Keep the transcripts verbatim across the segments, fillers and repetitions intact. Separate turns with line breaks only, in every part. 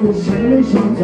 ฉันไม่ชอบใจ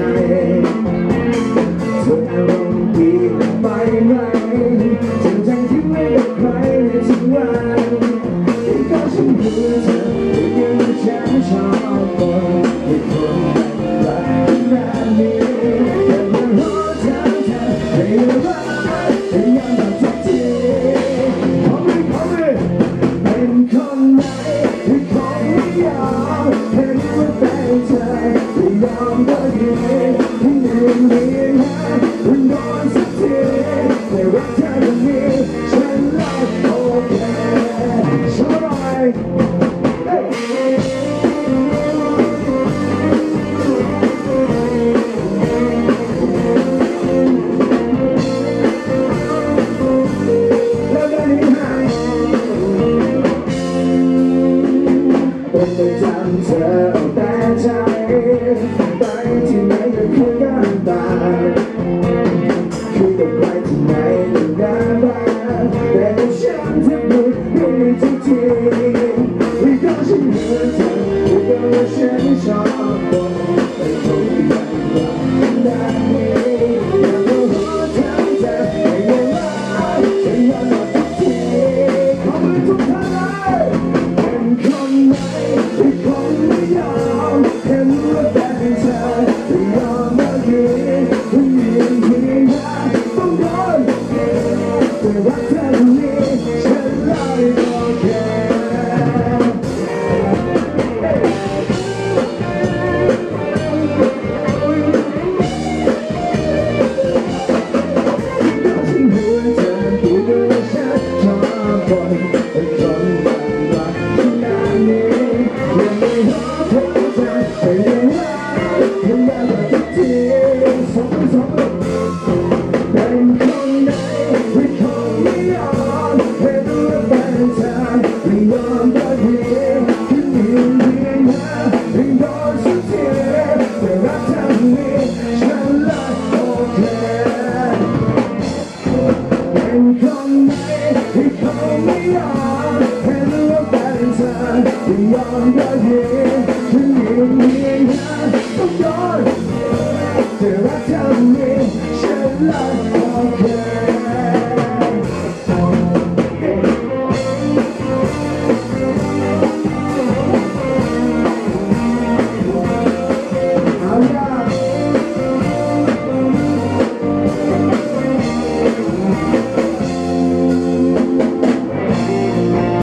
เธออารมณ์ดีไปไหมจริงจังที่ไม่ได้ใครในทุกวันที่ก็ฉันเพื่อเธอที่ยังฉันชอบคนที่คนรักแบบนี้แต่เมื่อรอเธอเธอให้รักให้ยังแบบทุกทีขอไม่ขอไม่เป็นคนไหนที่คงไม่ยอมเห็นว่าเป็นเธอที่ยอมก็ดีที่หนึ่งเรียนหาคุณนอนสักทีแต่รักเธอคนนี้ฉันรักโอเคชอบอะไรต้องไปจำเธอเอาแต่ใจไปที่ไหนก็คุยกันตายคุยกับใครที่ไหนก็ได้บ้างแต่กับฉันเธอพูดไม่ได้ทุกทีที่ก็ฉันเหมือนเธอที่ก็ว่าฉันชอบคนแต่คงไม่ได้แบบนี้อยากรู้ว่าเธอจะเป็นยังไงฉันอยากบอกทุกทีขอมือทุกท่านเลยเป็นคนไหนที่คงไม่ยอมเห็นว่าเป็นเธอที่ยอมมายืนผู้หญิงที่รักต้องโดนแต่รักเธอคนนี้ฉันเลยโอเคยอมก็เห็นถึงยืนเรียงหาต้องโดนแต่รักเธอนี้ฉันรักโอเค